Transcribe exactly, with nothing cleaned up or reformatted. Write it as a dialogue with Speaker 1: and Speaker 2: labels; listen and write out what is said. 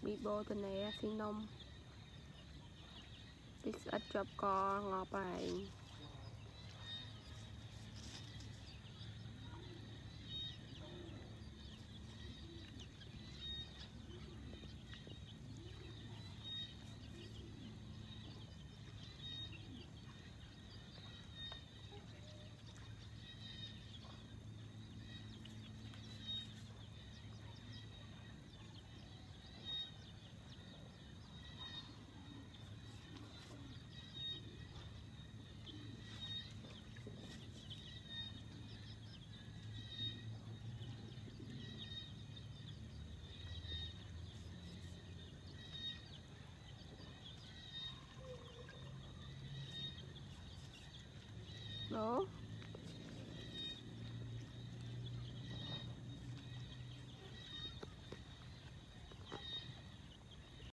Speaker 1: bị bô tên này xin nông ít ít chọc co ngọt bài đó